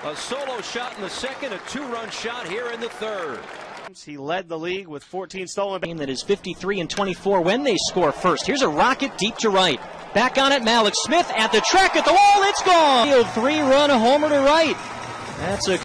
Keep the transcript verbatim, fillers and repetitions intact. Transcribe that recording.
A solo shot in the second, a two-run shot here in the third. He led the league with fourteen stolen bases. That is fifty-three and twenty-four when they score first. Here's a rocket deep to right. Back on it, Malik Smith at the track at the wall. It's gone. Three-run homer to right. That's a